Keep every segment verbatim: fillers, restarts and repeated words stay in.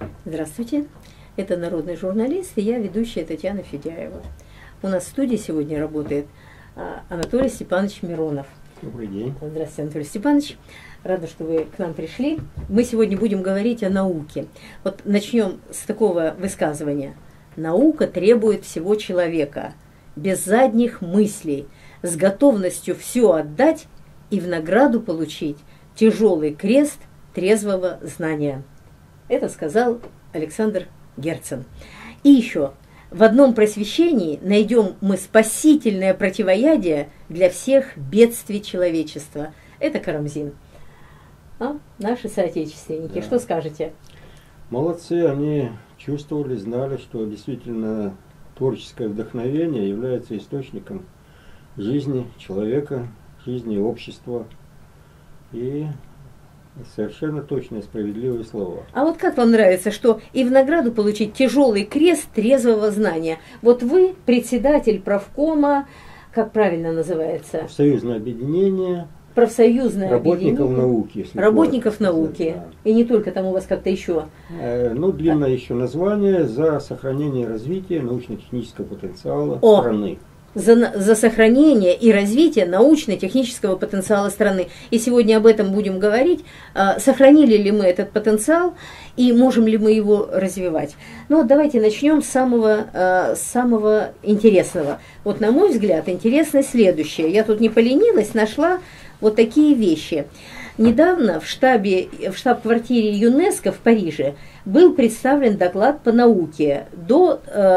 Здравствуйте, это народный журналист, и я ведущая Татьяна Федяева. У нас в студии сегодня работает Анатолий Степанович Миронов. Добрый день. Здравствуйте, Анатолий Степанович. Рада, что вы к нам пришли. Мы сегодня будем говорить о науке. Вот начнем с такого высказывания. Наука требует всего человека, без задних мыслей, с готовностью все отдать и в награду получить тяжелый крест трезвого знания. Это сказал Александр Герцен. И еще, в одном просвещении найдем мы спасительное противоядие для всех бедствий человечества. Это Карамзин. А? Наши соотечественники. Да. Что скажете? Молодцы, они чувствовали, знали, что действительно творческое вдохновение является источником жизни человека, жизни общества. И совершенно точные, справедливые слова. А вот как вам нравится, что и в награду получить тяжелый крест трезвого знания? Вот вы председатель правкома, как правильно называется? Профсоюзное объединение. Профсоюзное работников объединение. науки. Если работников науки. Да. И не только, там у вас как-то еще. Э, ну, длинное а. еще название за сохранение и развитие научно-технического потенциала О. страны. За, за сохранение и развитие научно-технического потенциала страны. И сегодня об этом будем говорить. Сохранили ли мы этот потенциал и можем ли мы его развивать? Ну вот давайте начнем с самого, самого интересного. Вот на мой взгляд интересно следующее. Я тут не поленилась, нашла вот такие вещи. Недавно в штабе, в штаб-квартире ЮНЕСКО в Париже был представлен доклад по науке до,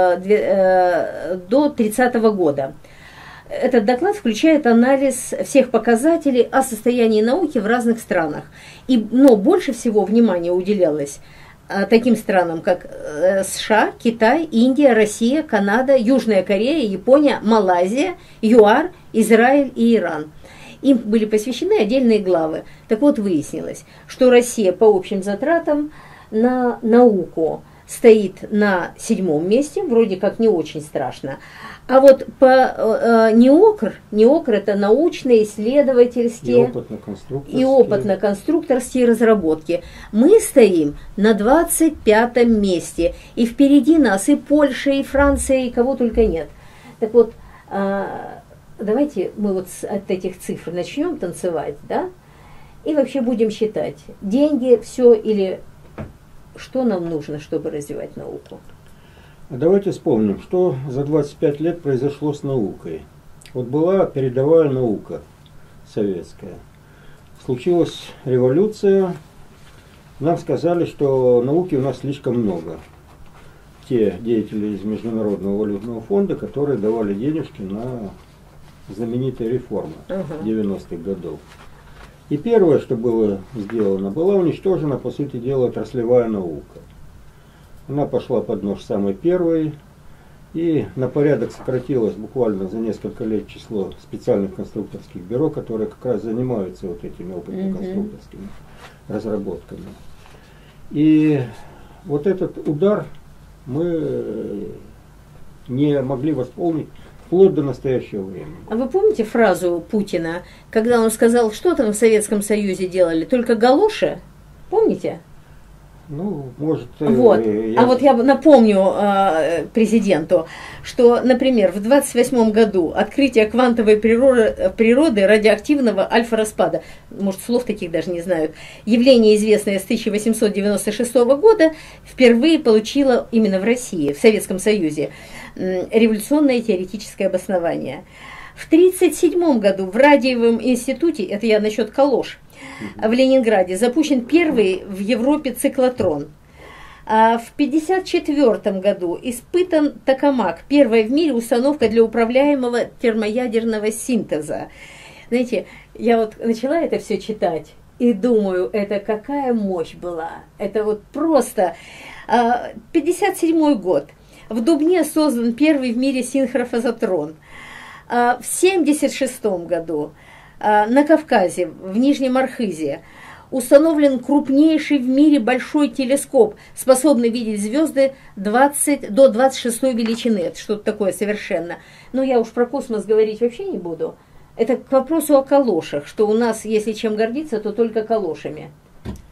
э, до тридцатого года. Этот доклад включает анализ всех показателей о состоянии науки в разных странах. И, но больше всего внимания уделялось э, таким странам, как э, США, Китай, Индия, Россия, Канада, Южная Корея, Япония, Малайзия, ЮАР, Израиль и Иран. Им были посвящены отдельные главы. Так вот, выяснилось, что Россия по общим затратам на науку стоит на седьмом месте, вроде как не очень страшно. А вот по э, НИОКР, НИОКР это научно-исследовательские и опытно-конструкторские разработки, мы стоим на двадцать пятом месте. И впереди нас и Польша, и Франция, и кого только нет. Так вот, э, давайте мы вот от этих цифр начнем танцевать, да, и вообще будем считать, деньги, все или что нам нужно, чтобы развивать науку. Давайте вспомним, что за двадцать пять лет произошло с наукой. Вот была передовая наука советская. Случилась революция, нам сказали, что науки у нас слишком много. Те деятели из Международного валютного фонда, которые давали денежки на знаменитая реформа uh-huh. девяностых годов. И первое, что было сделано, была уничтожена, по сути дела, отраслевая наука. Она пошла под нож самой первой, и на порядок сократилось буквально за несколько лет число специальных конструкторских бюро, которые как раз занимаются вот этими опытно-конструкторскими uh-huh. разработками. И вот этот удар мы не могли восполнить вплоть до настоящего времени. А вы помните фразу Путина, когда он сказал, что там в Советском Союзе делали? Только галоши? Помните? Ну, может... Вот. Э, я... А вот я напомню э, президенту, что, например, в двадцать восьмом году открытие квантовой природы, природы радиоактивного альфа-распада, может, слов таких даже не знают, явление, известное с тысяча восемьсот девяносто шестого года, впервые получило именно в России, в Советском Союзе, э, революционное теоретическое обоснование. В тридцать седьмом году в Радиевом институте, это я насчет калош, в Ленинграде запущен первый в Европе циклотрон. А в пятьдесят четвёртом году испытан токамак, первая в мире установка для управляемого термоядерного синтеза. Знаете, я вот начала это все читать и думаю, это какая мощь была. Это вот просто... пятьдесят седьмой год. В Дубне создан первый в мире синхрофазотрон. В семьдесят шестом году на Кавказе, в Нижнем Архизе, установлен крупнейший в мире большой телескоп, способный видеть звезды двадцать, до двадцать шестой величины. Это что-то такое совершенно. Но я уж про космос говорить вообще не буду. Это к вопросу о калошах, что у нас, если чем гордиться, то только калошами.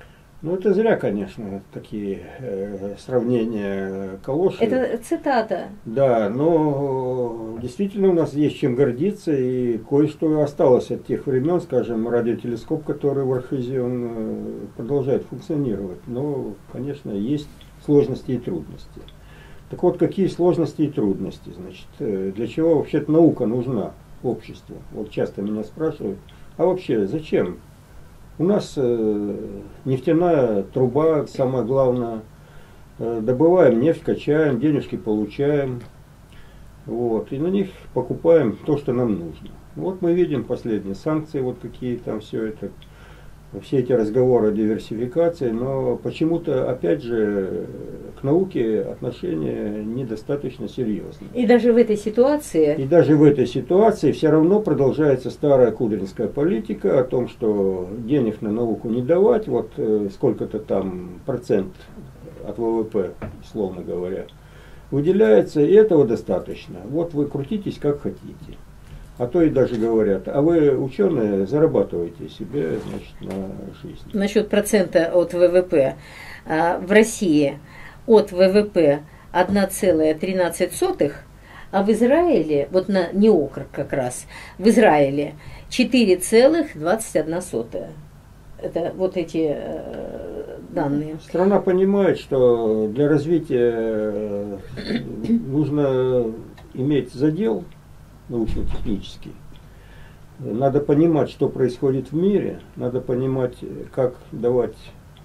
Ну, это зря, конечно, такие э, сравнения калоши. Это цитата. Да, но действительно у нас есть чем гордиться, и кое-что осталось от тех времен, скажем, радиотелескоп, который в Архизе, он э, продолжает функционировать. Но, конечно, есть сложности и трудности. Так вот, какие сложности и трудности? Значит, э, для чего вообще-то наука нужна обществу? Вот часто меня спрашивают, а вообще зачем? У нас э, нефтяная труба, самое главное, э, добываем нефть, качаем, денежки получаем, вот, и на них покупаем то, что нам нужно. Вот мы видим последние санкции, вот какие там все это, все эти разговоры о диверсификации, но почему-то, опять же, к науке отношение недостаточно серьезное. И даже в этой ситуации... И даже в этой ситуации все равно продолжается старая кудринская политика о том, что денег на науку не давать, вот э, сколько-то там процент от ВВП, условно говоря, выделяется, и этого достаточно. Вот вы крутитесь как хотите. А то и даже говорят, а вы, ученые, зарабатываете себе, значит, на жизнь. Насчет процента от ВВП. В России от ВВП одна целая тринадцать сотых, а в Израиле, вот на не округ как раз, в Израиле четыре целых двадцать одна сотая. Это вот эти э, данные. Страна понимает, что для развития нужно иметь задел научно-технический. Надо понимать, что происходит в мире, надо понимать, как давать,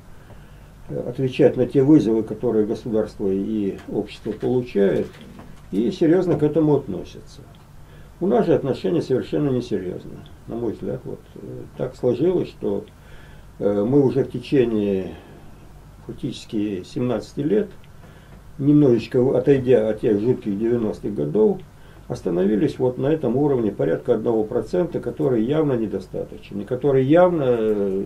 отвечать на те вызовы, которые государство и общество получают, и серьезно к этому относятся. У нас же отношения совершенно несерьезные, на мой взгляд. Вот так сложилось, что мы уже в течение фактически семнадцати лет, немножечко отойдя от тех жутких девяностых годов, остановились вот на этом уровне порядка одного процента, который явно недостаточен, и который явно э,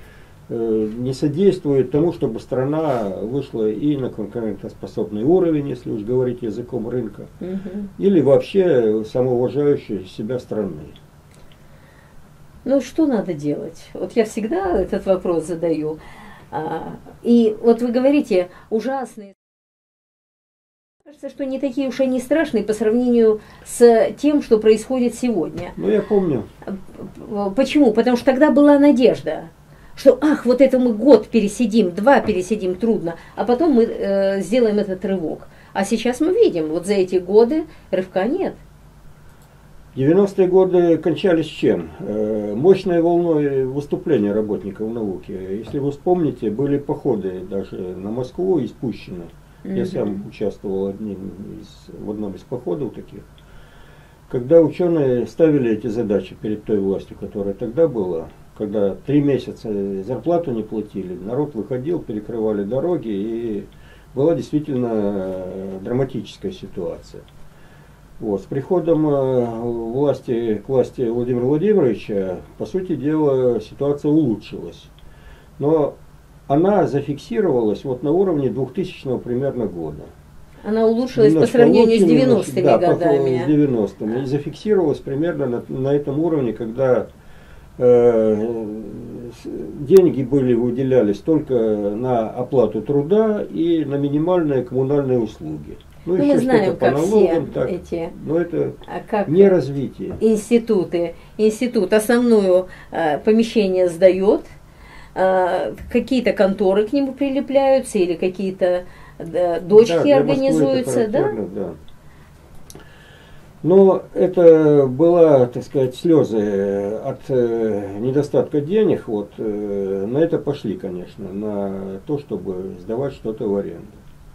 не содействует тому, чтобы страна вышла и на конкурентоспособный уровень, если уж говорить языком рынка, угу. или вообще самоуважающей себя страны. Ну, что надо делать? Вот я всегда этот вопрос задаю. И вот вы говорите, ужасные. Кажется, что не такие уж они страшные по сравнению с тем, что происходит сегодня. Ну, я помню. Почему? Потому что тогда была надежда, что, ах, вот это мы год пересидим, два пересидим трудно, а потом мы э, сделаем этот рывок. А сейчас мы видим, вот за эти годы рывка нет. девяностые годы кончались чем? Э, мощной волной выступления работников науки. Если вы вспомните, были походы даже на Москву и спущены. Я сам участвовал одним из, в одном из походов таких. Когда ученые ставили эти задачи перед той властью, которая тогда была, когда три месяца зарплату не платили, народ выходил, перекрывали дороги, и была действительно драматическая ситуация. Вот. С приходом власти, к власти Владимира Владимировича, по сути дела, ситуация улучшилась. Но она зафиксировалась вот на уровне двухтысячного примерно года. Она улучшилась по сравнению с девяностыми да, годами. С девяностыми. И зафиксировалась примерно на, на этом уровне, когда э, деньги были выделялись только на оплату труда и на минимальные коммунальные услуги. Ну, ну еще мы знаем, по как налогам, все так, эти но это а как не развитие. Институты. Институт основное э, помещение сдает, какие-то конторы к нему прилепляются или какие-то да, дочки да, организуются, да? да? Но это была, так сказать, слезы от э, недостатка денег, вот, э, на это пошли, конечно, на то, чтобы сдавать что-то в аренду.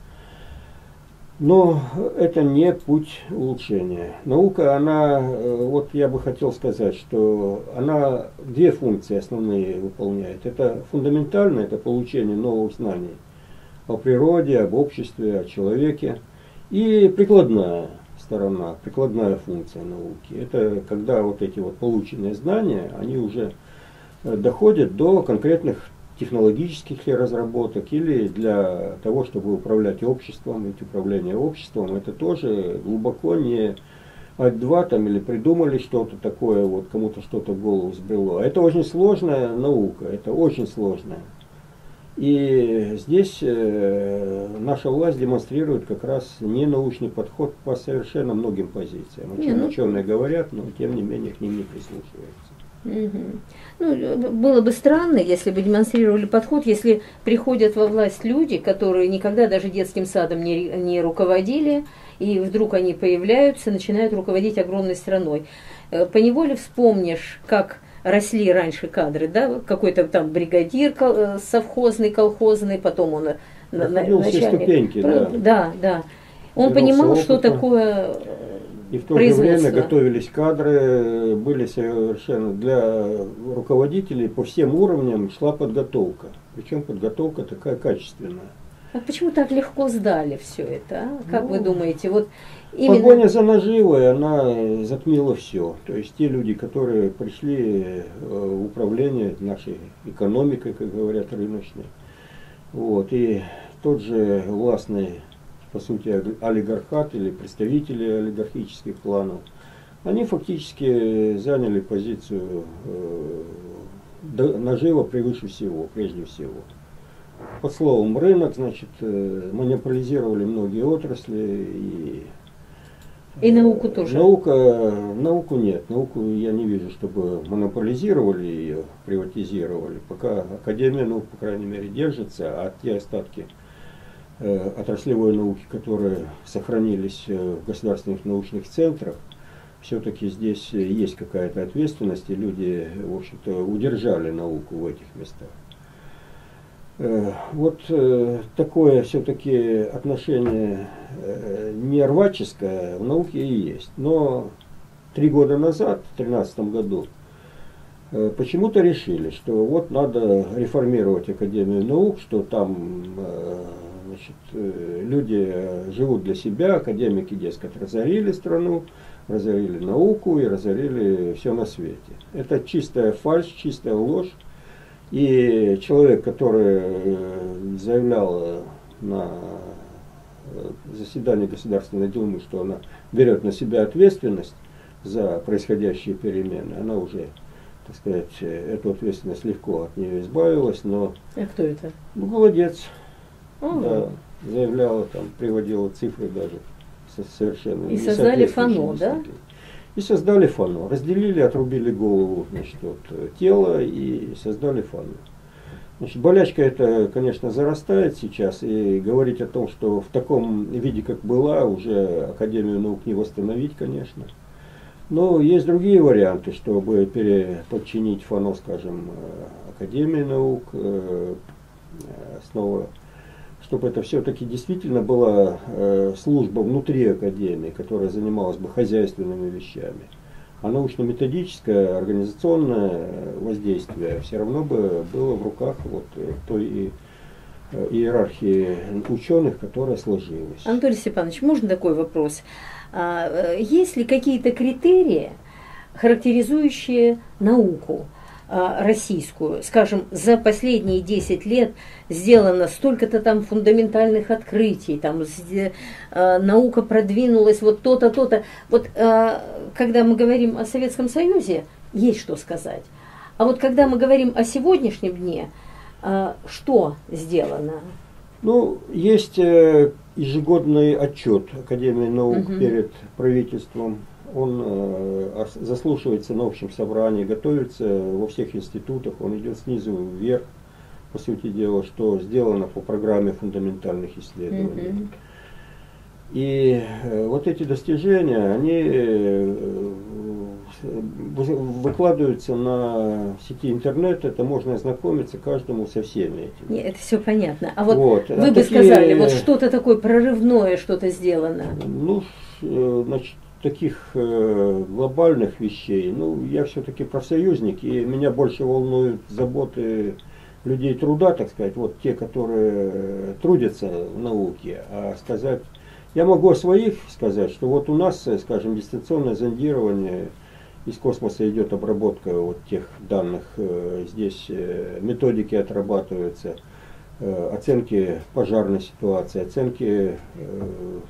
Но это не путь улучшения. Наука, она, вот я бы хотел сказать, что она две функции основные выполняет. Это фундаментальное, это получение новых знаний о природе, об обществе, о человеке. И прикладная сторона, прикладная функция науки. Это когда вот эти вот полученные знания, они уже доходят до конкретных технологических разработок или для того, чтобы управлять обществом, ведь управление обществом это тоже глубоко не ать-два там или придумали что-то такое, вот кому-то что-то в голову взбрело. Это очень сложная наука, это очень сложная. И здесь э, наша власть демонстрирует как раз ненаучный подход по совершенно многим позициям. О чем ученые говорят, но тем не менее к ним не прислушиваются. Угу. Ну, было бы странно, если бы демонстрировали подход, если приходят во власть люди, которые никогда даже детским садом не, не руководили, и вдруг они появляются, начинают руководить огромной страной. Поневоле вспомнишь, как росли раньше кадры, да, какой-то там бригадир совхозный, колхозный, потом он на, начальник. Ступеньки, да. Да, да. Он понимал, что такое. И в то же время готовились кадры, были совершенно для руководителей по всем уровням шла подготовка. Причем подготовка такая качественная. А почему так легко сдали все это? А? Как ну, вы думаете? Вот именно... Погоня за наживой, она затмила все. То есть те люди, которые пришли в управление нашей экономикой, как говорят, рыночной, вот, и тот же властный, по сути, олигархат или представители олигархических кланов, они фактически заняли позицию э, нажива превыше всего, прежде всего. Под словом рынок, значит, э, монополизировали многие отрасли. И, и науку тоже? Наука, науку нет. Науку я не вижу, чтобы монополизировали ее, приватизировали. Пока Академия наук, по крайней мере, держится, а те остатки отраслевой науки, которые сохранились в государственных научных центрах, все-таки здесь есть какая-то ответственность, и люди, в общем-то, удержали науку в этих местах. Вот такое все-таки отношение не рваческое в науке и есть. Но три года назад, в две тысячи тринадцатом году, почему-то решили, что вот надо реформировать Академию наук, что там значит, люди живут для себя, академики, дескать, разорили страну, разорили науку и разорили все на свете. Это чистая фальшь, чистая ложь. И человек, который заявлял на заседании Государственной Думы, что она берет на себя ответственность за происходящие перемены, она уже, так сказать, эту ответственность легко от нее избавилась, но... А кто это? Ну, Голодец. О. Да, заявляла, там, приводила цифры даже совершенно... И создали ФАНО, да? И создали ФАНО. Разделили, отрубили голову, значит, от тела и создали ФАНО. Значит, болячка эта, конечно, зарастает сейчас, и говорить о том, что в таком виде, как была, уже Академию наук не восстановить, конечно. Но есть другие варианты, чтобы переподчинить ФАНО, скажем, Академии наук, снова, чтобы это все-таки действительно была служба внутри Академии, которая занималась бы хозяйственными вещами. А научно-методическое, организационное воздействие все равно бы было в руках вот той иерархии ученых, которая сложилась. Анатолий Степанович, можно такой вопрос? Есть ли какие-то критерии, характеризующие науку российскую? Скажем, за последние десять лет сделано столько-то там фундаментальных открытий, там наука продвинулась, вот то-то, то-то. Вот когда мы говорим о Советском Союзе, есть что сказать. А вот когда мы говорим о сегодняшнем дне, что сделано? Ну, есть ежегодный отчет Академии наук угу. перед правительством. Он э, заслушивается на общем собрании, готовится во всех институтах, он идет снизу вверх, по сути дела, что сделано по программе фундаментальных исследований. Mm-hmm. И э, вот эти достижения, они э, выкладываются на сети интернет, это можно ознакомиться каждому со всеми этими. Нет, это все понятно. А вот, вот. вы а бы такие, сказали, вот что-то такое прорывное, что-то сделано? Ну, э, значит, таких э, глобальных вещей, ну, я все-таки профсоюзник, и меня больше волнуют заботы людей труда, так сказать, вот те, которые трудятся в науке, а сказать, я могу о своих сказать, что вот у нас, скажем, дистанционное зондирование, из космоса идет обработка вот тех данных, э, здесь э, методики отрабатываются, э, оценки пожарной ситуации, оценки э,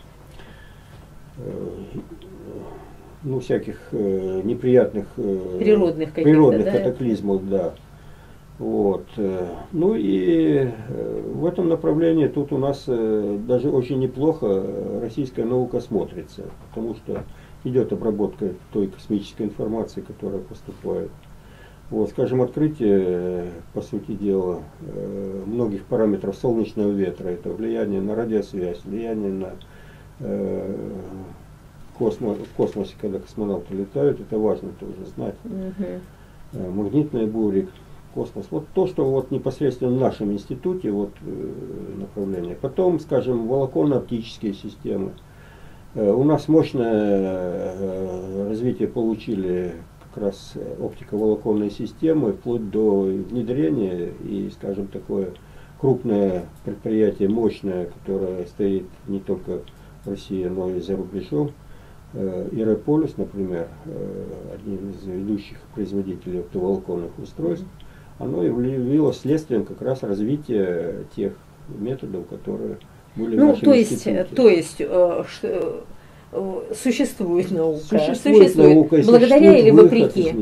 ну, всяких э, неприятных э, природных, природных да? катаклизмов, да. Вот. Ну и в этом направлении тут у нас даже очень неплохо российская наука смотрится, потому что идет обработка той космической информации, которая поступает. Вот, скажем, открытие, по сути дела, многих параметров солнечного ветра, это влияние на радиосвязь, влияние на э, космос, в космосе, когда космонавты летают, это важно тоже знать. Угу. Магнитные бури, космос. Вот то, что вот непосредственно в нашем институте вот, направление. Потом, скажем, волоконно-оптические системы. У нас мощное развитие получили как раз оптиковолоконные системы, вплоть до внедрения и, скажем, такое крупное предприятие, мощное, которое стоит не только в России, но и за рубежом. Ирополис, например, один из ведущих производителей оптоволоконных устройств, оно явилось следствием как раз развития тех методов, которые были ну, в нашем то есть, институте. То есть, э, что, э, существует наука, существует, существует наука, благодаря или вопреки?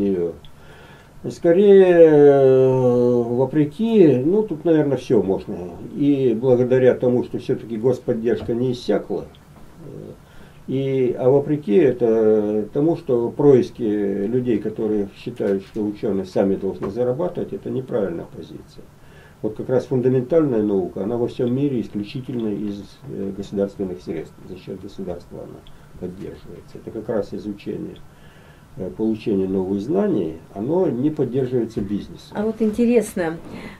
Скорее, вопреки, ну, тут, наверное, все можно. И благодаря тому, что все-таки господдержка не иссякла, и, а вопреки это тому, что происки людей, которые считают, что ученые сами должны зарабатывать, это неправильная позиция. Вот как раз фундаментальная наука, она во всем мире исключительно из государственных средств, за счет государства она поддерживается. Это как раз изучение, получение новых знаний, оно не поддерживается бизнесом. А вот интересно,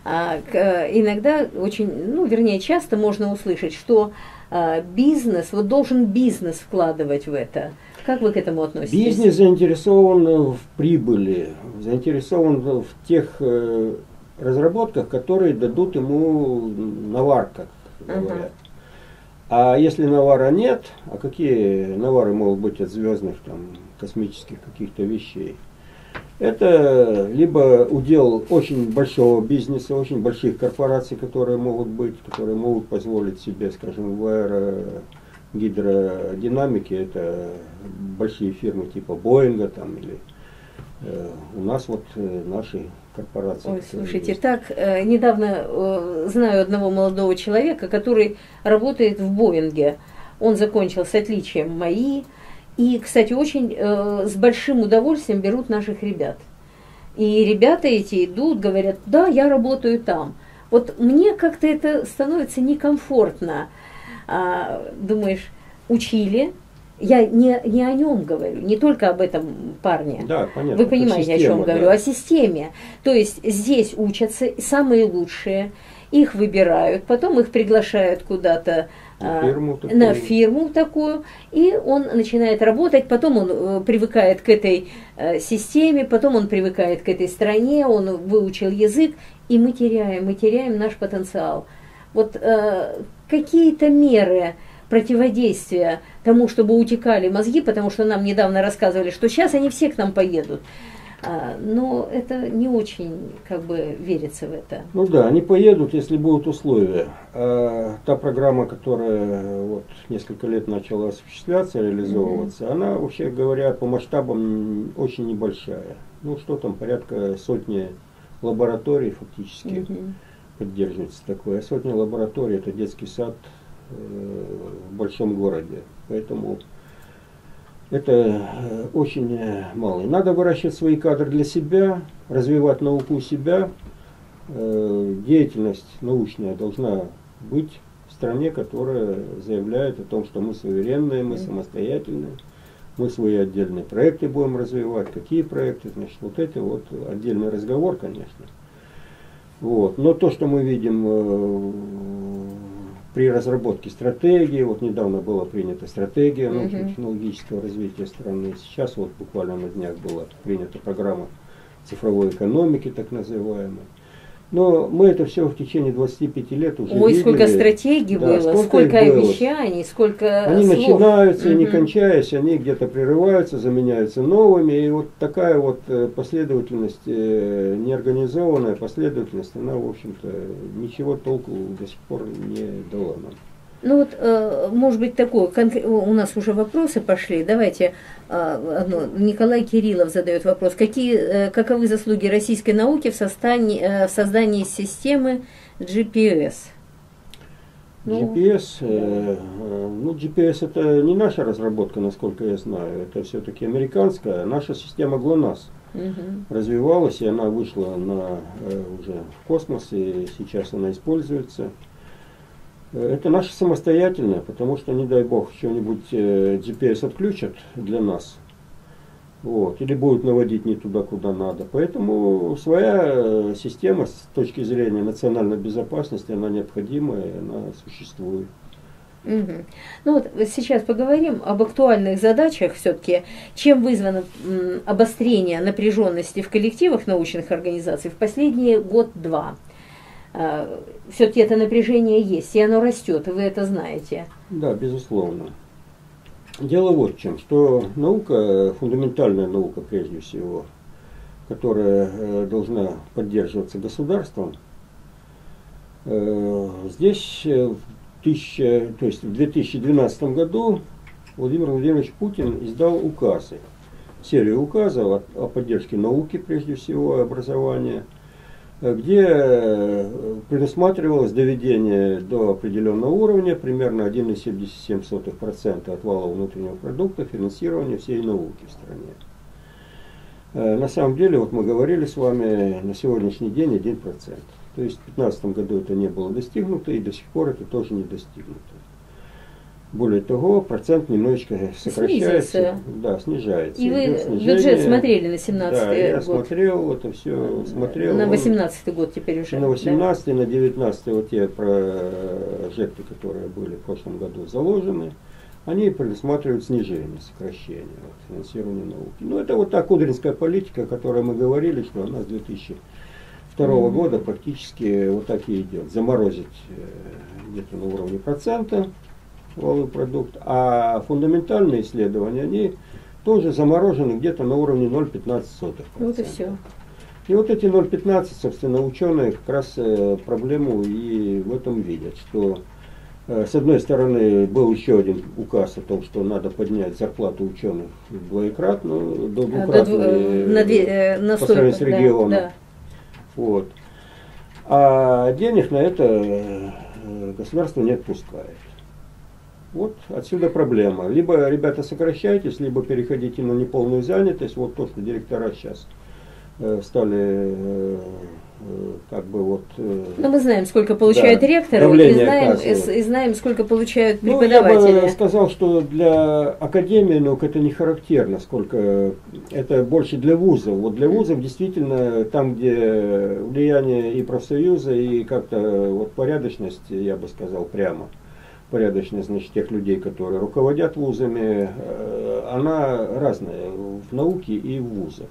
иногда очень, ну вернее часто можно услышать, что бизнес, вот должен бизнес вкладывать в это. Как вы к этому относитесь? Бизнес заинтересован в прибыли, заинтересован в тех разработках, которые дадут ему навар, как говорят. Ага. А если навара нет, а какие навары могут быть от звездных, там, космических каких-то вещей? Это либо удел очень большого бизнеса, очень больших корпораций, которые могут быть, которые могут позволить себе, скажем, в аэрогидродинамике, это большие фирмы типа Боинга там, или э, у нас вот э, наши корпорации. Ой, слушайте, есть. так, э, недавно э, знаю одного молодого человека, который работает в Боинге. Он закончил с отличием МАИ. И, кстати, очень э, с большим удовольствием берут наших ребят. И ребята эти идут, говорят, да, я работаю там. Вот мне как-то это становится некомфортно. А, думаешь, учили? Я не, не о нем говорю, не только об этом парне. Да, понятно. Вы понимаете, система, о чем да. говорю? О системе. То есть здесь учатся самые лучшие, их выбирают, потом их приглашают куда-то на фирму, а, на фирму такую, и он начинает работать, потом он э, привыкает к этой э, системе, потом он привыкает к этой стране, он выучил язык, и мы теряем, мы теряем наш потенциал. Вот э, какие-то меры противодействия тому, чтобы утекали мозги, потому что нам недавно рассказывали, что сейчас они все к нам поедут. А, но это не очень, как бы, верится в это. Ну да, они поедут, если будут условия. А та программа, которая вот несколько лет начала осуществляться, реализовываться, mm-hmm. она, вообще говоря, по масштабам очень небольшая. Ну что там, порядка сотни лабораторий фактически mm-hmm. поддерживается такое. А сотня лабораторий — это детский сад э, в большом городе. Поэтому это очень мало. Надо выращивать свои кадры для себя, развивать науку у себя. Деятельность научная должна быть в стране, которая заявляет о том, что мы суверенные, мы самостоятельные, мы свои отдельные проекты будем развивать. Какие проекты? Значит, вот это вот отдельный разговор, конечно. Вот. Но то, что мы видим при разработке стратегии, вот недавно была принята стратегия научно-технологического развития страны, сейчас вот буквально на днях была принята программа цифровой экономики, так называемой. Но мы это все в течение двадцати пяти лет уже Ой, видели. Сколько стратегий да, было, сколько, сколько обещаний, сколько Они слов. начинаются угу. и не кончаясь, они где-то прерываются, заменяются новыми. И вот такая вот последовательность, неорганизованная последовательность, она, в общем-то, ничего толку до сих пор не дала нам. Ну вот, может быть, такое, у нас уже вопросы пошли, давайте одно. Николай Кириллов задает вопрос. Какие, каковы заслуги российской науки в создании, в создании системы джи пи эс? джи пи эс, э, ну, джи пи эс это не наша разработка, насколько я знаю, это все-таки американская. Наша система ГЛОНАСС угу. развивалась, и она вышла на, уже в космос, и сейчас она используется. Это наше самостоятельное, потому что, не дай бог, что-нибудь джи пи эс отключат для нас. Вот, или будут наводить не туда, куда надо. Поэтому своя система с точки зрения национальной безопасности, она необходима, и она существует. Угу. Ну вот сейчас поговорим об актуальных задачах все-таки. Чем вызвано м, обострение напряженности в коллективах научных организаций в последние год-два? Все-таки это напряжение есть, и оно растет, и вы это знаете. Да, безусловно. Дело вот в чем, что наука, фундаментальная наука прежде всего, которая должна поддерживаться государством, здесь в, тысяча, то есть в две тысячи двенадцатом году Владимир Владимирович Путин издал указы, серию указов о, о поддержке науки, прежде всего образования, где предусматривалось доведение до определенного уровня, примерно один целых семьдесят семь сотых процента от валового внутреннего продукта, финансирования всей науки в стране. На самом деле, вот мы говорили с вами, на сегодняшний день один процент. То есть в две тысячи пятнадцатом году это не было достигнуто, и до сих пор это тоже не достигнуто. Более того, процент немножечко сокращается. Снизился. Да, снижается. И вы бюджет смотрели на семнадцатый да, я год? смотрел, это все смотрел. На восемнадцатый год теперь уже. На восемнадцатый, да? На девятнадцатый, вот те прожекты, которые были в прошлом году заложены, они предусматривают снижение, сокращение вот, финансирования науки. Ну, это вот та кудринская политика, о которой мы говорили, что она с две тысячи второго mm-hmm. года практически вот так и идет. Заморозить где-то на уровне процента валовый продукт, а фундаментальные исследования, они тоже заморожены где-то на уровне ноль целых пятнадцать сотых процента. Вот и все. И вот эти ноль целых пятнадцать, собственно, ученые как раз проблему и в этом видят, что с одной стороны был еще один указ о том, что надо поднять зарплату ученых двоекратно, до двукратно на две, на по сравнению с регионом. Да, да. Вот. А денег на это государство не отпускает. Вот отсюда проблема. Либо, ребята, сокращайтесь, либо переходите на неполную занятость. Вот то, что директора сейчас э, стали э, э, как бы вот... Э, Но мы знаем, сколько получают да, ректоры, и знаем, и, и знаем, сколько получают преподаватели. Ну, я бы сказал, что для академии наук это не характерно, сколько это больше для вузов. Вот для вузов действительно там, где влияние и профсоюза, и как-то вот порядочность, я бы сказал, прямо. Порядочность, значит, тех людей, которые руководят вузами, она разная в науке и в вузах.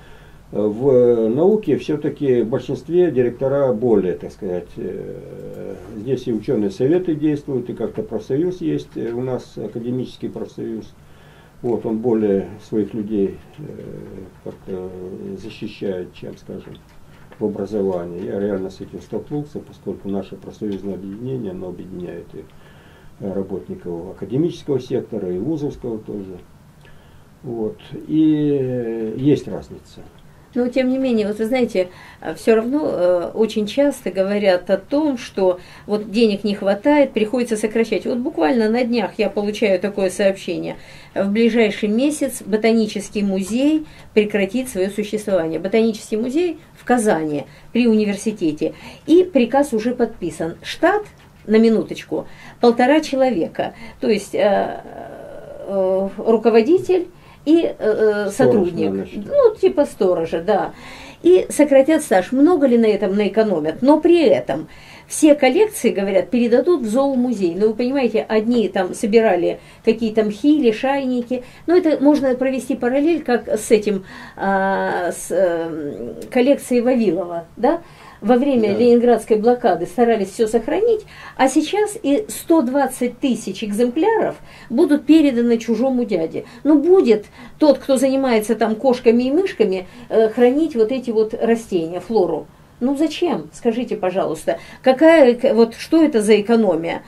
В науке все-таки в большинстве директора более, так сказать, здесь и ученые советы действуют, и как-то профсоюз есть, у нас академический профсоюз. Вот, он более своих людей как-то защищает, чем, скажем, в образовании. Я реально с этим столкнулся, поскольку наше профсоюзное объединение, оно объединяет и работников академического сектора и вузовского тоже. Вот. И есть разница. Но тем не менее, вот вы знаете, все равно э, очень часто говорят о том, что вот денег не хватает, приходится сокращать. Вот буквально на днях я получаю такое сообщение. В ближайший месяц Ботанический музей прекратит свое существование. Ботанический музей в Казани при университете. И приказ уже подписан. Штат, на минуточку, полтора человека. То есть э, э, руководитель и э, сотрудник. Ну, типа сторожа, да. И сократят стаж. Много ли на этом наэкономят? Но при этом все коллекции, говорят, передадут в зоомузей. Ну, вы понимаете, одни там собирали какие-то мхи, лишайники. Но это можно провести параллель, как с этим, э, с э, коллекцией Вавилова, да? Во время да. Ленинградской блокады старались все сохранить, а сейчас и сто двадцать тысяч экземпляров будут переданы чужому дяде. Но будет тот, кто занимается там кошками и мышками, э, хранить вот эти вот растения, флору. Ну зачем? Скажите, пожалуйста, какая, вот что это за экономия?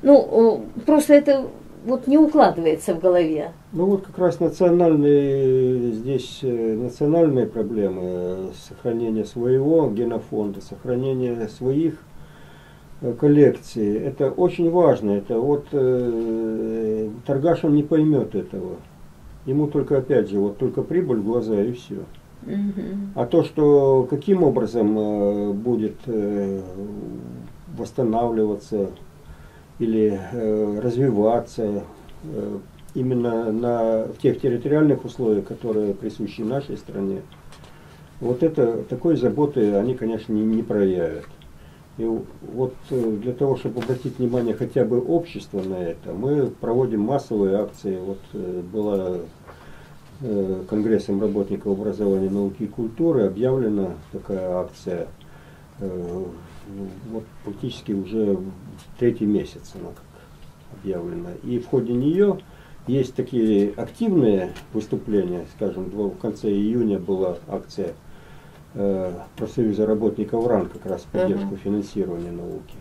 Ну, просто это вот не укладывается в голове. Ну вот как раз национальные, здесь национальные проблемы, сохранение своего генофонда, сохранение своих коллекций, это очень важно. Это вот э, торгаш он не поймет этого. Ему только, опять же, вот только прибыль в глаза и все. Угу. А то, что каким образом э, будет э, восстанавливаться или э, развиваться э, именно на в тех территориальных условиях, которые присущи нашей стране, вот это, такой заботы они, конечно, не, не проявят. И вот для того, чтобы обратить внимание хотя бы общества на это, мы проводим массовые акции. Вот была Конгрессом работников образования, науки и культуры объявлена такая акция. Вот практически уже третий месяц она как объявлена. И в ходе нее есть такие активные выступления, скажем, в конце июня была акция профсоюза работников РАН как раз в поддержку финансирования науки.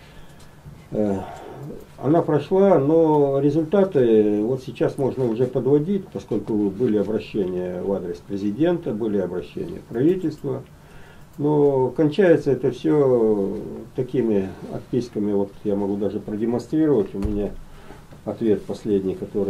Она прошла, но результаты вот сейчас можно уже подводить, поскольку были обращения в адрес президента, были обращения в правительство. Но кончается это все такими отписками, вот я могу даже продемонстрировать, у меня ответ последний, который...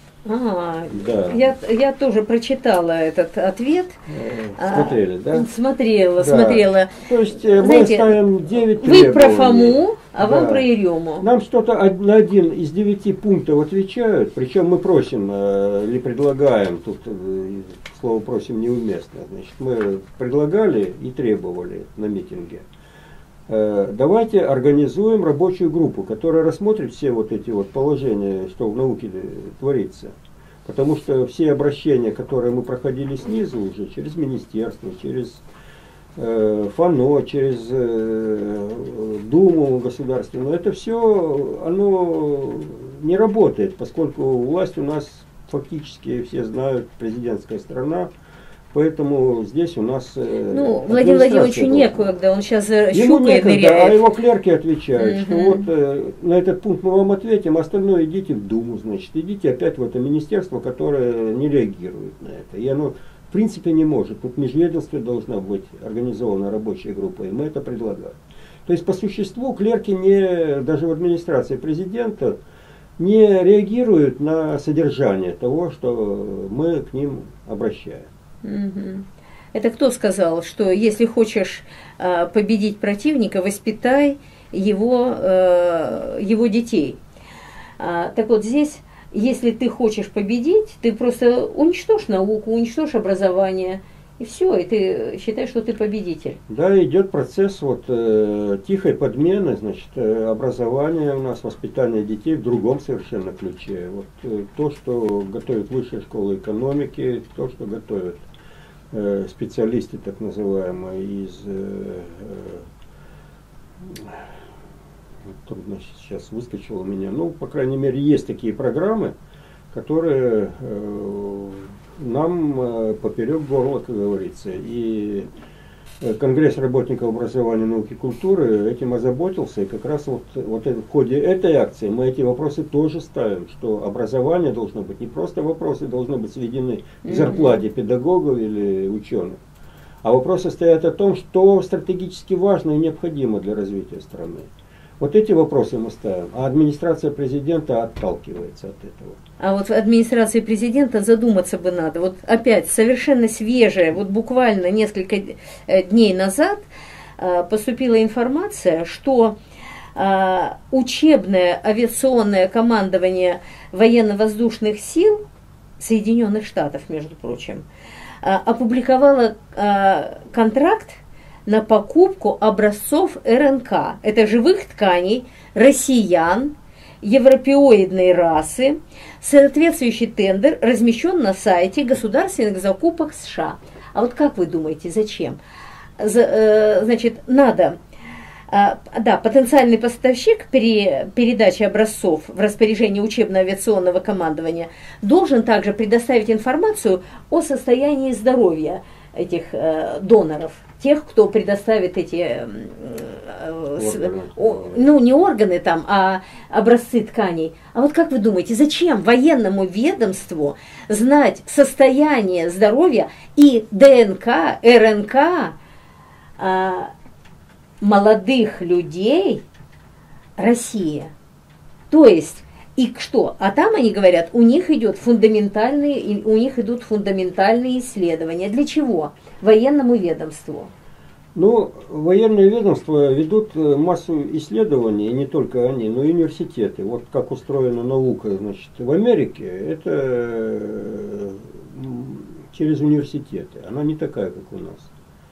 А, да. я, я тоже прочитала этот ответ. Смотрели, да? Смотрела, да. смотрела. То есть мы Знаете, ставим девять требований. Вы про да. Фому, а вам про Ерему. Нам что-то на один из девяти пунктов отвечают, причем мы просим или предлагаем, тут слово просим неуместно, значит, мы предлагали и требовали на митинге. Давайте организуем рабочую группу, которая рассмотрит все вот эти вот положения, что в науке творится. Потому что все обращения, которые мы проходили снизу уже, через министерство, через э, ФАНО, через э, Думу государственную, это все, оно не работает, поскольку власть у нас фактически, все знают, президентская страна. Поэтому здесь у нас... Ну, Владимиру Владимировичу некогда, он сейчас ему щукает, некогда, ныряет. А его клерки отвечают, угу. что вот э, на этот пункт мы вам ответим, остальное идите в Думу, значит, идите опять в это министерство, которое не реагирует на это. И оно, в принципе, не может. Тут в межведомстве должна быть организована рабочая группа, и мы это предлагаем. То есть, по существу, клерки не, даже в администрации президента не реагируют на содержание того, что мы к ним обращаем. Угу. Это кто сказал, что если хочешь э, победить противника, воспитай его, э, его детей? А, так вот здесь, если ты хочешь победить, ты просто уничтожь науку, уничтожь образование, и все, и ты считаешь, что ты победитель. Да, идет процесс вот, э, тихой подмены, значит, э, образования у нас, воспитание детей в другом совершенно ключе. Вот, э, то, что готовят высшие школы экономики, то, что готовят специалисты, так называемые, из э, э, трудно сейчас выскочило у меня, ну, по крайней мере, есть такие программы, которые э, нам э, поперек горла, как говорится. И Конгресс работников образования, науки и культуры этим озаботился, и как раз вот, вот в ходе этой акции мы эти вопросы тоже ставим, что образование должно быть, не просто вопросы должны быть сведены к зарплате педагогов или ученых, а вопросы стоят о том, что стратегически важно и необходимо для развития страны. Вот эти вопросы мы ставим, а администрация президента отталкивается от этого. А вот в администрации президента задуматься бы надо. Вот опять совершенно свежая, вот буквально несколько дней назад поступила информация, что учебное авиационное командование военно-воздушных сил Соединенных Штатов, между прочим, опубликовало контракт на покупку образцов эр эн ка. Это живых тканей россиян, европеоидной расы. Соответствующий тендер размещен на сайте государственных закупок США. А вот как вы думаете, зачем? Значит, надо... Да, потенциальный поставщик при передаче образцов в распоряжение учебно-авиационного командования должен также предоставить информацию о состоянии здоровья этих доноров, тех, кто предоставит эти э, с, о, ну не органы там, а образцы тканей. А вот как вы думаете, зачем военному ведомству знать состояние здоровья и ДНК, РНК э, молодых людей России? То есть и что? А там они говорят, у них идет фундаментальные, у них идут фундаментальные исследования. Для чего? Военному ведомству. Ну, военные ведомства ведут массу исследований, и не только они, но и университеты. Вот как устроена наука, значит, в Америке, это через университеты. Она не такая, как у нас.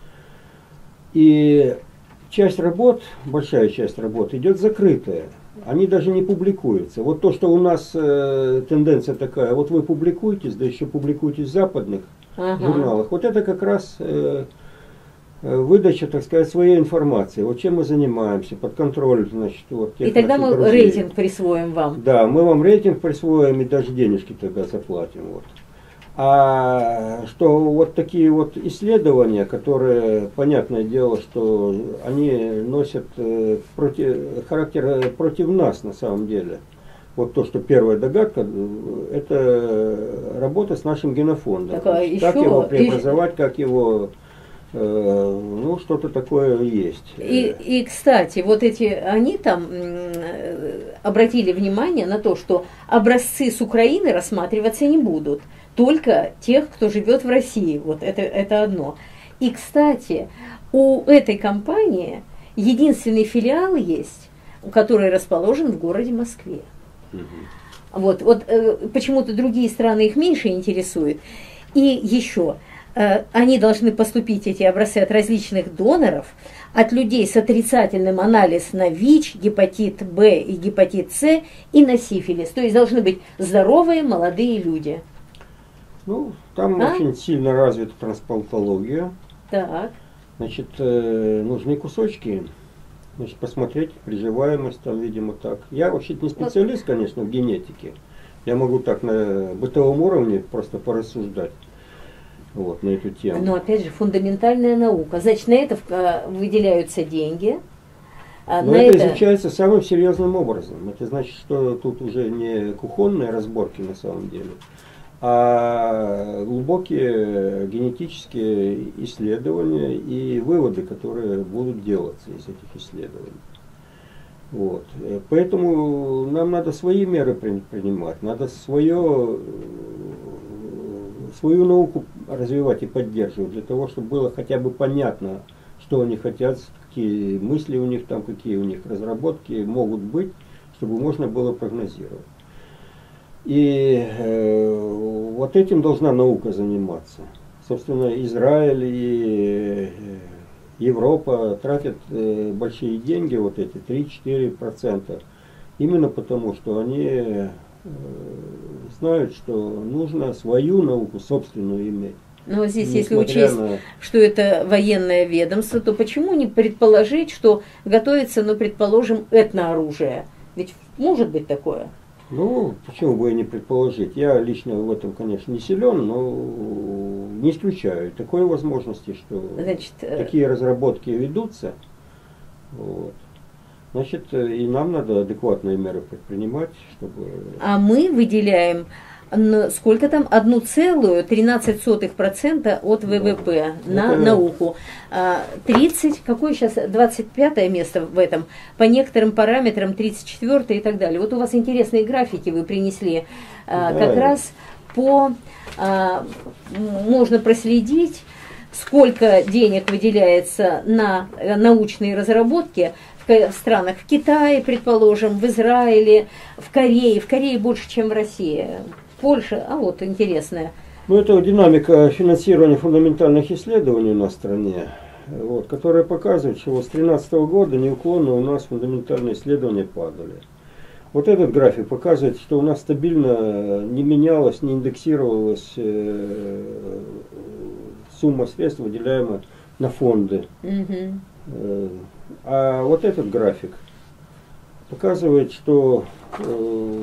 И часть работ, большая часть работ идет закрытая. Они даже не публикуются. Вот то, что у нас э, тенденция такая, вот вы публикуетесь, да еще публикуетесь в западных ага. журналах, вот это как раз э, выдача, так сказать, своей информации. Вот чем мы занимаемся, под контроль, значит, вот тех. И тогда мы друзей. Рейтинг присвоим вам. Да, мы вам рейтинг присвоим и даже денежки тогда заплатим. Вот. А что вот такие вот исследования, которые, понятное дело, что они носят против, характер против нас на самом деле. Вот то, что первая догадка, это работа с нашим генофондом. Так, еще, как его преобразовать, и... как его... ну, что-то такое есть. И, и, кстати, вот эти, они там обратили внимание на то, что образцы с Украины рассматриваться не будут. Только тех, кто живет в России. Вот это, это одно. И, кстати, у этой компании единственный филиал есть, который расположен в городе Москве. Угу. Вот, вот э, почему-то другие страны их меньше интересуют. И еще, э, они должны поступить, эти образцы, от различных доноров, от людей с отрицательным анализ на ВИЧ, гепатит Б и гепатит С и на сифилис. То есть должны быть здоровые молодые люди. Ну, там а? очень сильно развита трансплантология. Так. Значит, э, нужны кусочки, значит, посмотреть приживаемость, там, видимо, так. Я вообще не специалист, конечно, в генетике. Я могу так на бытовом уровне просто порассуждать вот, на эту тему. Но, опять же, фундаментальная наука. Значит, на это выделяются деньги. А Но это, это изучается самым серьезным образом. Это значит, что тут уже не кухонные разборки на самом деле, а глубокие генетические исследования и выводы, которые будут делаться из этих исследований. Вот. Поэтому нам надо свои меры принимать, надо свое, свою науку развивать и поддерживать, для того, чтобы было хотя бы понятно, что они хотят, какие мысли у них там, какие у них разработки могут быть, чтобы можно было прогнозировать. И э, вот этим должна наука заниматься. Собственно, Израиль и Европа тратят э, большие деньги, вот эти три-четыре процента, именно потому, что они э, знают, что нужно свою науку собственную иметь. Но здесь, если учесть, на... что это военное ведомство, то почему не предположить, что готовится, ну, предположим, этнооружие? Ведь может быть такое? Ну, почему бы и не предположить? Я лично в этом, конечно, не силен, но не исключаю такой возможности, что Значит, такие разработки ведутся. Вот. Значит, и нам надо адекватные меры предпринимать, чтобы... А мы выделяем, сколько там, одну целую тринадцать сотых процента от ВВП да. на Это... науку. тридцать, какое сейчас, двадцать пятое место в этом, по некоторым параметрам тридцать четвёртое и так далее. Вот у вас интересные графики вы принесли, да. как раз по, можно проследить, сколько денег выделяется на научные разработки в странах, в Китае, предположим, в Израиле, в Корее. В Корее больше, чем в России. Польша, а вот интересная. Ну, это динамика финансирования фундаментальных исследований у нас в стране, вот, которая показывает, что вот с две тысячи тринадцатого года неуклонно у нас фундаментальные исследования падали. Вот этот график показывает, что у нас стабильно не менялась, не индексировалась э, сумма средств, выделяемая на фонды. Угу. А вот этот график показывает, что э,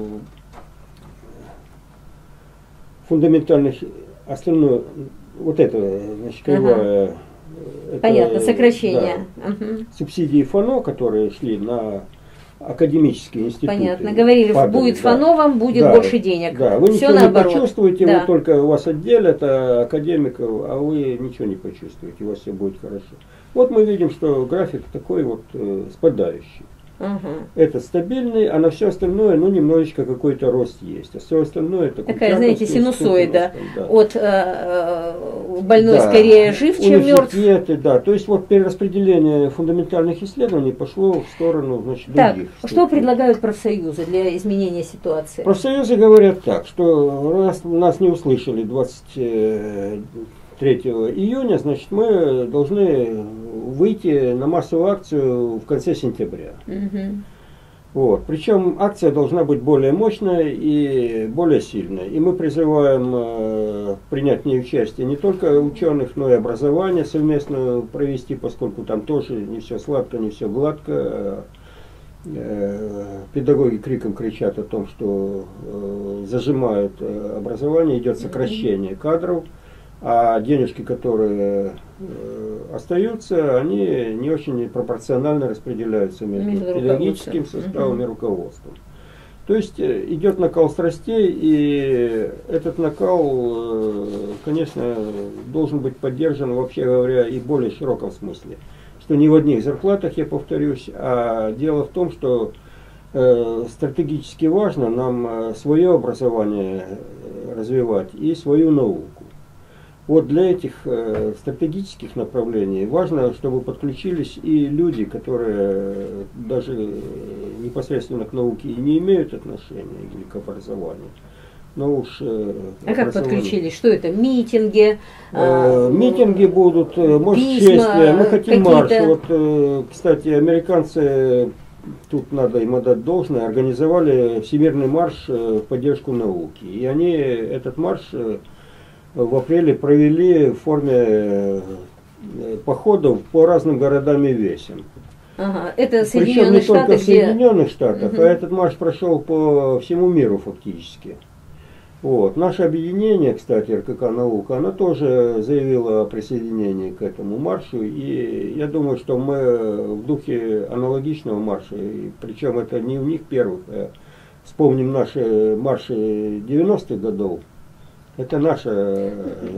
фундаментальных, остальное, вот это, значит, кривая, ага. это, Понятно, сокращение. Да, угу. Субсидии ФАНО, которые шли на академические институты. Понятно. Говорили, падали, будет да. ФАНО, вам будет да, больше денег. Да, вы Все ничего наоборот. не почувствуете, Да. вы только вас отделят, а академиков, а вы ничего не почувствуете, у вас все будет хорошо. Вот мы видим, что график такой вот э, спадающий. Угу. Это стабильный, а на все остальное, ну, немножечко какой-то рост есть. А все остальное это такая, знаете, синусоида. Да. От э, больной да. скорее жив, чем мертв. Да, то есть вот перераспределение фундаментальных исследований пошло в сторону, значит, так, других. Что структур. предлагают профсоюзы для изменения ситуации? Профсоюзы говорят так, что раз нас не услышали двадцать третьего июня, значит, мы должны выйти на массовую акцию в конце сентября. Угу. Вот. Причем акция должна быть более мощная и более сильная. И мы призываем э, принять в ней участие не только ученых, но и образование совместно провести, поскольку там тоже не все сладко, не все гладко. Э, педагоги криком кричат о том, что э, зажимают э, образование, идет сокращение кадров. А денежки, которые э, остаются, они не очень пропорционально распределяются между, между педагогическим составом угу. и руководством. То есть э, идет накал страстей, и этот накал, э, конечно, должен быть поддержан, вообще говоря, и в более широком смысле. Что не в одних зарплатах, я повторюсь, а дело в том, что э, стратегически важно нам э, свое образование развивать и свою науку. Вот для этих э, стратегических направлений важно, чтобы подключились и люди, которые даже непосредственно к науке и не имеют отношения или к образованию. Но уж, э, а как подключились? Что это? Митинги? Э, митинги будут, может, шествия. Мы хотим марш. Вот, э, кстати, американцы, тут надо им отдать должное, организовали всемирный марш в поддержку науки. И они этот марш в апреле провели в форме походов по разным городам и весям. Ага, это Причем не Штаты, только в где... Соединенных Штатах, угу. а этот марш прошел по всему миру фактически. Вот. Наше объединение, кстати, эр ка ка «Наука», оно тоже заявило о присоединении к этому маршу. И я думаю, что мы в духе аналогичного марша, и причем это не у них первых, а вспомним наши марши девяностых годов. Это наша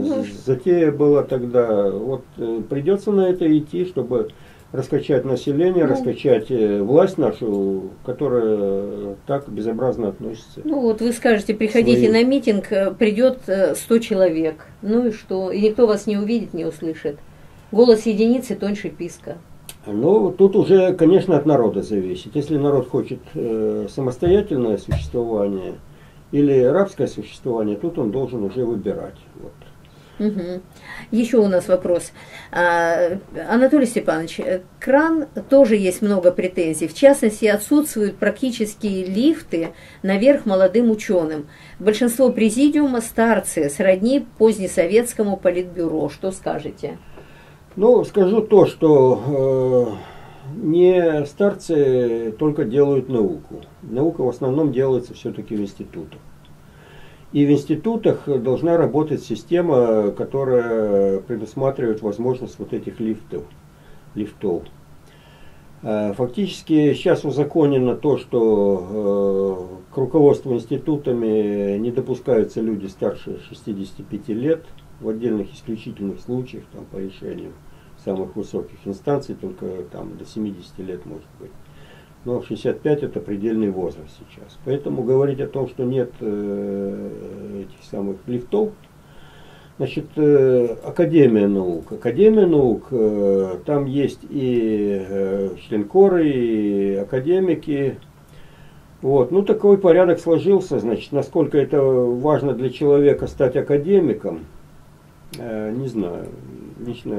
затея была тогда. Вот придется на это идти, чтобы раскачать население, ну, раскачать власть нашу, которая так безобразно относится. Ну вот вы скажете, приходите своим. На митинг, придет сто человек. Ну и что? И никто вас не увидит, не услышит. Голос единицы тоньше писка. Ну, тут уже, конечно, от народа зависит. Если народ хочет э, самостоятельное существование или рабское существование, тут он должен уже выбирать. Вот. Угу. Еще у нас вопрос. А, Анатолий Степанович, к РАН тоже есть много претензий. В частности, отсутствуют практические лифты наверх молодым ученым. Большинство президиума старцы, сродни позднесоветскому политбюро. Что скажете? Ну, скажу то, что э, не старцы только делают науку. Наука в основном делается все-таки в институтах. И в институтах должна работать система, которая предусматривает возможность вот этих лифтов. лифтов. Фактически сейчас узаконено то, что к руководству институтами не допускаются люди старше шестидесяти пяти лет. В отдельных исключительных случаях, там, по решению самых высоких инстанций, только там, до семидесяти лет может быть. Но шестьдесят пять это предельный возраст сейчас. Поэтому говорить о том, что нет э, этих самых лифтов, значит, э, Академия наук. Академия наук, э, там есть и э, членкоры, и академики. Вот. Ну, такой порядок сложился, значит, насколько это важно для человека стать академиком, э, не знаю. Лично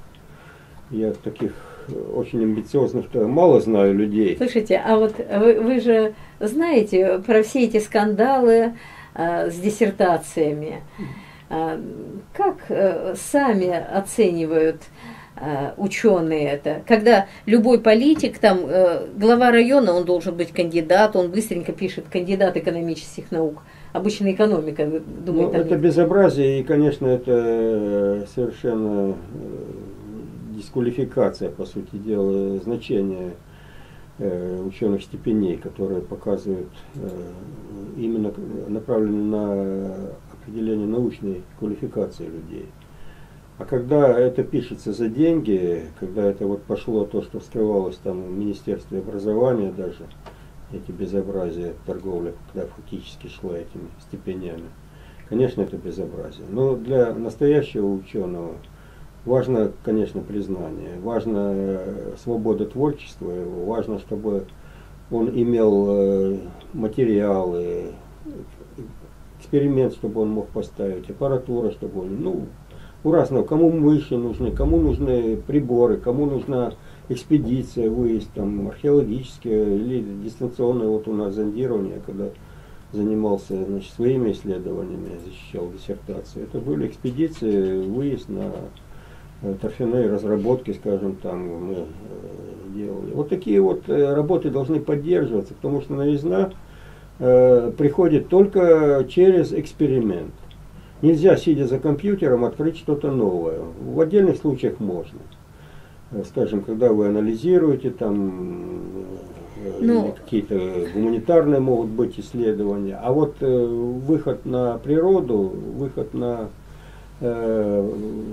я таких очень амбициозных-то мало знаю людей. Слушайте, а вот вы, вы же знаете про все эти скандалы а, с диссертациями. А, как а, сами оценивают а, ученые это? Когда любой политик, там а, глава района, он должен быть кандидат, он быстренько пишет кандидат экономических наук. Обычно экономика, думаю, ну, там это нет. безобразие, и, конечно, это совершенно дисквалификация, по сути дела, значения э, ученых степеней, которые показывают э, именно направлены на определение научной квалификации людей. А когда это пишется за деньги, когда это вот пошло то, что скрывалось там в Министерстве образования даже, эти безобразия торговли, когда фактически шла этими степенями, конечно, это безобразие. Но для настоящего ученого важно, конечно, признание, важна свобода творчества его, важно, чтобы он имел материалы, эксперимент, чтобы он мог поставить, аппаратура, чтобы он, ну, у разного, кому мыши нужны, кому нужны приборы, кому нужна экспедиция, выезд там археологические или дистанционное, вот у нас зондирование, когда занимался, значит, своими исследованиями, защищал диссертацию. Это были экспедиции, выезд на э, торфяные разработки, скажем, там мы э, делали. Вот такие вот э, работы должны поддерживаться, потому что новизна э, приходит только через эксперимент. Нельзя, сидя за компьютером, открыть что-то новое. В отдельных случаях можно. Скажем, когда вы анализируете, там ну, какие-то гуманитарные могут быть исследования. А вот э, выход на природу, выход на э,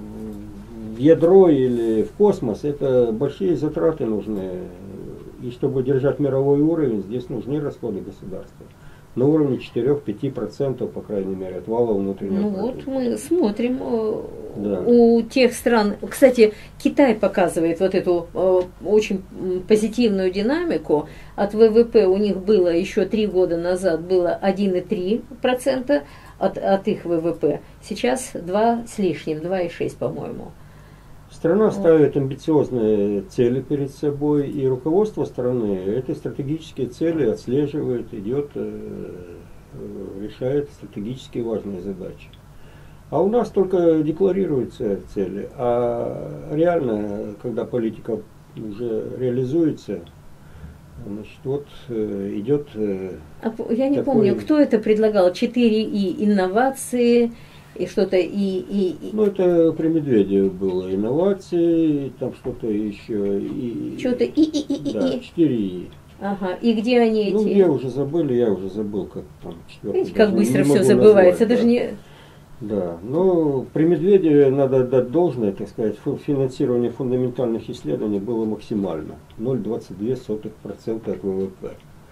в ядро или в космос, это большие затраты нужны. И чтобы держать мировой уровень, здесь нужны расходы государства. На уровне четыре-пять процентов, по крайней мере, от валового внутреннего ну продукта. Вот мы смотрим да. у тех стран. Кстати, Китай показывает вот эту э, очень позитивную динамику. От ВВП у них было еще три года назад было один и три десятых процента от, от их ВВП. Сейчас два с лишним, два и шесть, по-моему. Страна вот. Ставит амбициозные цели перед собой, и руководство страны эти стратегические цели отслеживает, идет, решает стратегически важные задачи. А у нас только декларируются цели, а реально, когда политика уже реализуется, значит, вот идет... А я не такой... помню, кто это предлагал, четыре И, инновации... И что-то и, и, и... Ну, это при Медведеве было инновации, там что-то еще. И, что-то и, и, и, и, да, и. четыре И. Ага, и где они ну, эти? Ну, где уже забыли, я уже забыл, как там четвертый. Видите, как быстро все забывается, назвать, даже да. не... Да, но при Медведеве надо отдать должное, так сказать, финансирование фундаментальных исследований было максимально, ноль целых двадцать две сотых процента от ВВП.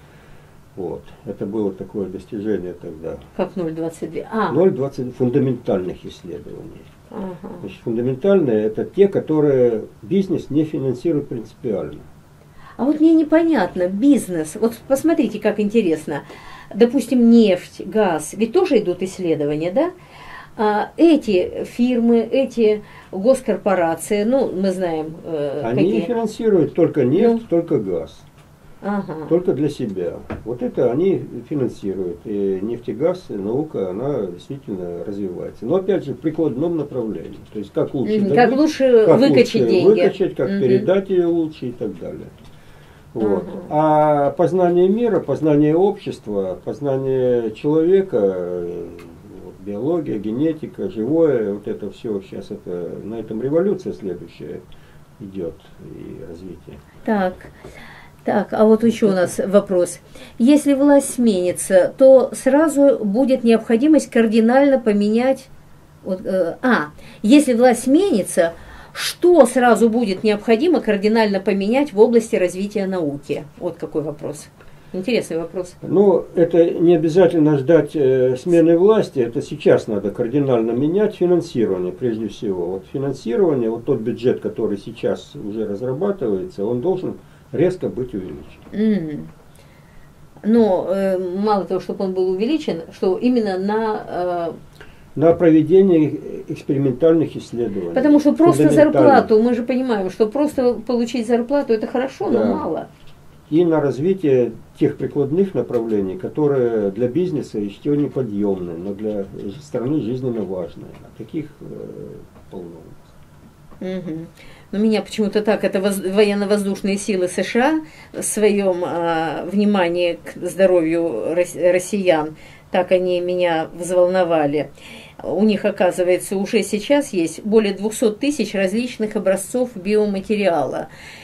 Вот. Это было такое достижение тогда. Как ноль целых двадцать две? А. ноль целых двадцать фундаментальных исследований. Ага. Значит, фундаментальные это те, которые бизнес не финансирует принципиально. А вот мне непонятно, бизнес, вот посмотрите, как интересно. Допустим, нефть, газ, ведь тоже идут исследования, да? А эти фирмы, эти госкорпорации, ну, мы знаем, э, Они какие... финансируют только нефть, ну, только газ. Ага. Только для себя. Вот это они финансируют. И нефтегаз, и наука, она действительно развивается. Но опять же в прикладном направлении. То есть как лучше, как добыть, лучше как выкачать лучше деньги. Выкачать, как угу. передать ее лучше и так далее. Вот. Ага. А познание мира, познание общества, познание человека, вот, биология, генетика, живое, вот это все сейчас, это, на этом революция следующая идет и развитие. Так. Так, а вот еще у нас вопрос. Если власть сменится, то сразу будет необходимость кардинально поменять... Вот, э, а, если власть сменится, что сразу будет необходимо кардинально поменять в области развития науки? Вот какой вопрос. Интересный вопрос. Ну, это не обязательно ждать э, смены власти, это сейчас надо кардинально менять финансирование, прежде всего. Вот финансирование, вот тот бюджет, который сейчас уже разрабатывается, он должен... резко быть увеличен. Mm. Но э, мало того, чтобы он был увеличен, что именно на... Э, на проведение экспериментальных исследований. Потому что просто зарплату, мы же понимаем, что просто получить зарплату это хорошо, да. но мало. И на развитие тех прикладных направлений, которые для бизнеса еще не подъемны, но для страны жизненно важны. А таких э, полно. Угу. Но меня почему-то так, это воз, военно-воздушные силы США в своем а, внимании к здоровью россиян, так они меня взволновали. у них, оказывается, уже сейчас есть более двухсот тысяч различных образцов биоматериала.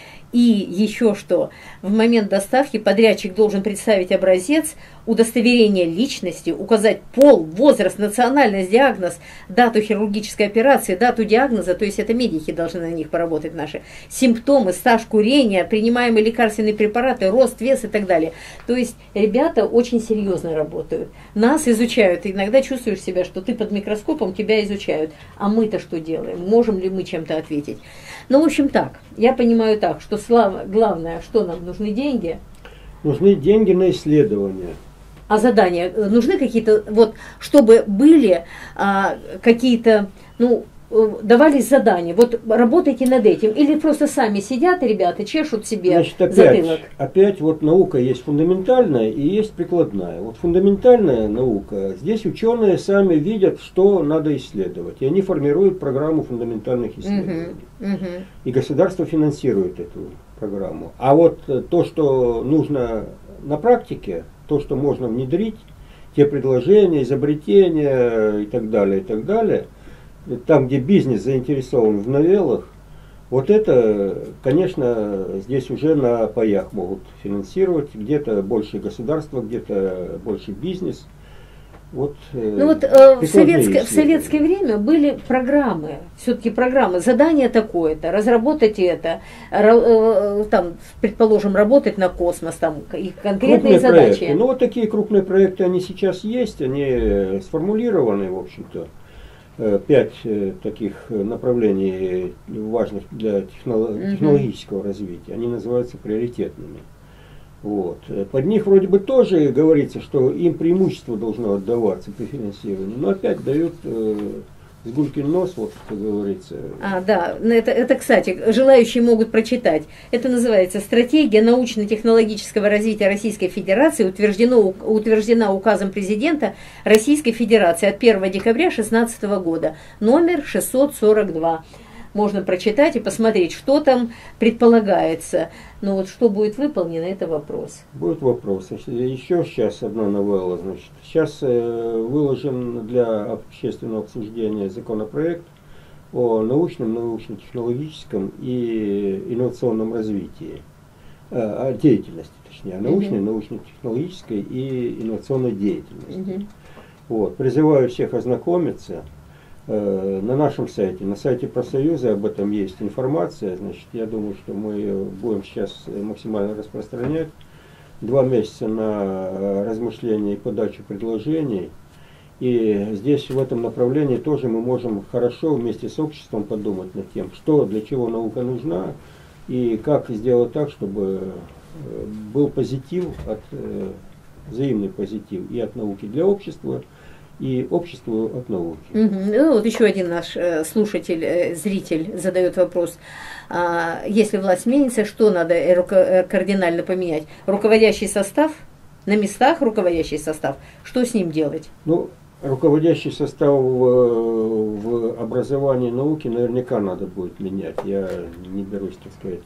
И еще что, в момент доставки подрядчик должен представить образец, удостоверение личности, указать пол, возраст, национальность, диагноз, дату хирургической операции, дату диагноза, то есть это медики должны на них поработать наши, симптомы, стаж курения, принимаемые лекарственные препараты, рост, вес и так далее. То есть ребята очень серьезно работают. Нас изучают, иногда чувствуешь себя, что ты под микроскопом, тебя изучают. А мы-то что делаем? Можем ли мы чем-то ответить? Ну, в общем, так. Я понимаю так, что слава, главное, что нам нужны деньги. Нужны деньги на исследования. А задания нужны какие-то, вот, чтобы были а, какие-то, ну, давались задания, вот работайте над этим, или просто сами сидят ребята, чешут себе Значит, опять, затылок? Опять вот наука есть фундаментальная и есть прикладная. Вот фундаментальная наука, здесь ученые сами видят, что надо исследовать, и они формируют программу фундаментальных исследований. Угу, угу. И государство финансирует эту программу. А вот то, что нужно на практике, то, что можно внедрить, те предложения, изобретения и так далее, и так далее, там, где бизнес заинтересован в новеллах, вот это, конечно, здесь уже на паях могут финансировать, где-то больше государство, где-то больше бизнес. Вот, ну вот э, в, советское, в советское время были программы, все-таки программы, задание такое-то, разработать это, э, там, предположим, работать на космос, там, и конкретные крупные задачи. Проекты. Ну вот такие крупные проекты, они сейчас есть, они сформулированы, в общем-то. Пять таких направлений важных для технолог, mm-hmm. технологического развития, они называются приоритетными. Вот. Под них вроде бы тоже говорится, что им преимущество должно отдаваться при финансировании, но опять дают э, с гулькин нос, вот как говорится. А, да, это, это, кстати, желающие могут прочитать. Это называется «Стратегия научно-технологического развития Российской Федерации», утверждено, утверждена указом президента Российской Федерации от первого декабря две тысячи шестнадцатого года, номер шестьсот сорок два. Можно прочитать и посмотреть, что там предполагается. Но вот что будет выполнено, это вопрос. Будет вопрос. Еще сейчас одна новелла. Значит, сейчас э, выложен для общественного обсуждения законопроект о научном, научно-технологическом и инновационном развитии. Э, о деятельности, точнее, о научной, uh-huh. научно-технологической и инновационной деятельности. Uh-huh. Вот. Призываю всех ознакомиться. На нашем сайте, на сайте профсоюза об этом есть информация. Значит, я думаю, что мы ее будем сейчас максимально распространять. Два месяца на размышления и подачу предложений. И здесь в этом направлении тоже мы можем хорошо вместе с обществом подумать над тем, что, для чего наука нужна, и как сделать так, чтобы был позитив, от, взаимный позитив и от науки для общества, и обществу от науки. Угу. Ну, вот еще один наш э, слушатель, э, зритель задает вопрос. А, если власть сменится, что надо э, руко- э, кардинально поменять? Руководящий состав? На местах руководящий состав? Что с ним делать? Ну, руководящий состав в, в образовании и науке наверняка надо будет менять. Я не берусь, так сказать,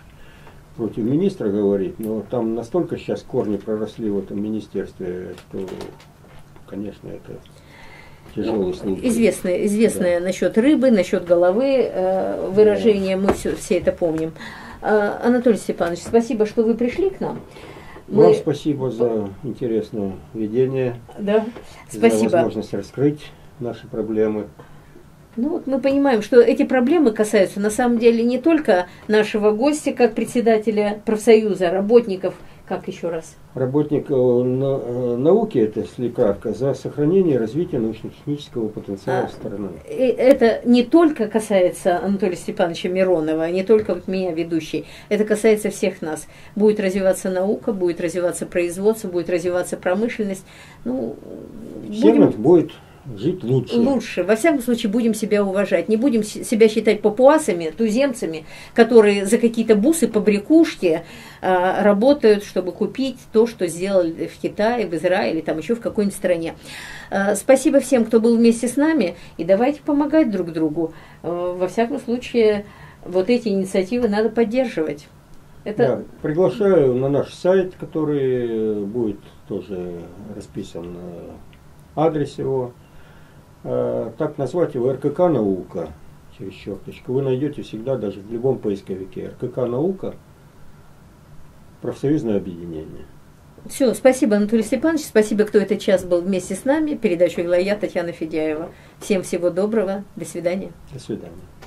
против министра говорить, но там настолько сейчас корни проросли в этом министерстве, что... Конечно, это тяжелый случай. Известное, известное да. насчет рыбы, насчет головы э, выражение, да. мы все, все это помним. Э, Анатолий Степанович, спасибо, что вы пришли к нам. Мы... Вам спасибо за интересное ведение, да. спасибо. за возможность раскрыть наши проблемы. Ну вот мы понимаем, что эти проблемы касаются на самом деле не только нашего гостя, как председателя профсоюза, работников, как еще раз? Работник науки, это если кратко, за сохранение и развитие научно-технического потенциала а, страны. Это не только касается Анатолия Степановича Миронова, не только вот меня, ведущей, это касается всех нас. Будет развиваться наука, будет развиваться производство, будет развиваться промышленность. Ну, Всем будем... будет жить лучше. Лучше. Во всяком случае, будем себя уважать. Не будем себя считать папуасами, туземцами, которые за какие-то бусы, побрякушки а, работают, чтобы купить то, что сделали в Китае, в Израиле, там еще в какой-нибудь стране. А, спасибо всем, кто был вместе с нами, и давайте помогать друг другу. А, во всяком случае, вот эти инициативы надо поддерживать. Это... Да, приглашаю на наш сайт, который будет тоже расписан, адрес его. э, так назвать его эр ка ка «Наука» через черточку. Вы найдете всегда, даже в любом поисковике, эр ка ка «Наука», профсоюзное объединение. Все, спасибо, Анатолий Степанович, спасибо, кто этот час был вместе с нами. Передачу вела я, Татьяна Федяева. Всем всего доброго, до свидания. До свидания.